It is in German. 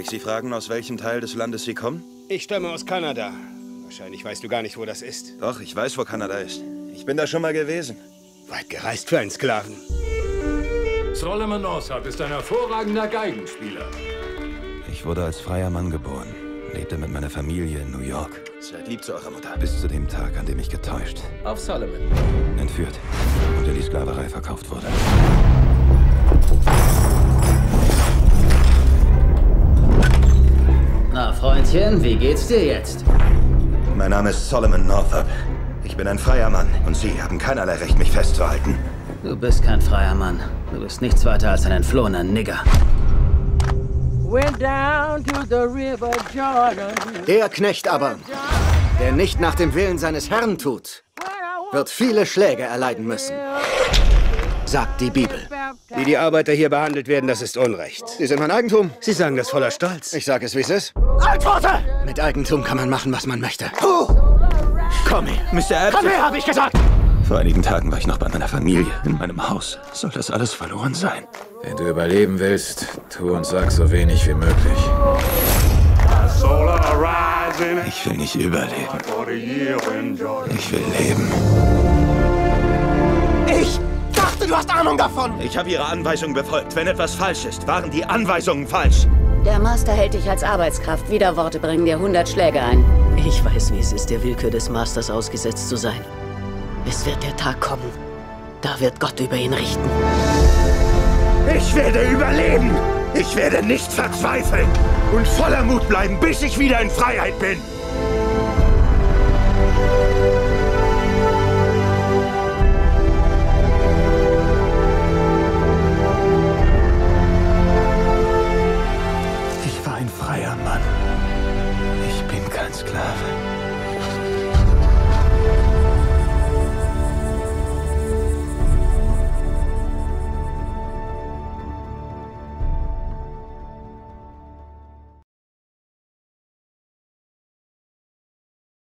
ich Sie fragen, aus welchem Teil des Landes Sie kommen? Ich stamme aus Kanada. Wahrscheinlich weißt du gar nicht, wo das ist. Doch, ich weiß, wo Kanada ist. Ich bin da schon mal gewesen. Weit gereist für einen Sklaven. Solomon Northup ist ein hervorragender Geigenspieler. Ich wurde als freier Mann geboren, lebte mit meiner Familie in New York. Seid lieb zu eurer Mutter. Bis zu dem Tag, an dem ich getäuscht, Auf Solomon. entführt und in die Sklaverei verkauft wurde. Na, Freundchen, wie geht's dir jetzt? Mein Name ist Solomon Northup. Ich bin ein freier Mann und Sie haben keinerlei Recht, mich festzuhalten. Du bist kein freier Mann. Du bist nichts weiter als ein entflohener Nigger. Der Knecht aber, der nicht nach dem Willen seines Herrn tut, wird viele Schläge erleiden müssen, sagt die Bibel. Wie die Arbeiter hier behandelt werden, das ist Unrecht. Sie sind mein Eigentum. Sie sagen das voller Stolz. Ich sage es, wie es ist. Antworte! Mit Eigentum kann man machen, was man möchte. Komm her, Mr. Komm her, hab ich gesagt! Vor einigen Tagen war ich noch bei meiner Familie, in meinem Haus. Soll das alles verloren sein? Wenn du überleben willst, tu und sag so wenig wie möglich. Ich will nicht überleben. Ich will leben. Ich dachte, du hast Ahnung davon! Ich habe Ihre Anweisungen befolgt. Wenn etwas falsch ist, waren die Anweisungen falsch. Der Master hält dich als Arbeitskraft. Wieder Worte bringen dir 100 Schläge ein. Ich weiß, wie es ist, der Willkür des Masters ausgesetzt zu sein. Es wird der Tag kommen. Da wird Gott über ihn richten. Ich werde überleben. Ich werde nicht verzweifeln und voller Mut bleiben, bis ich wieder in Freiheit bin.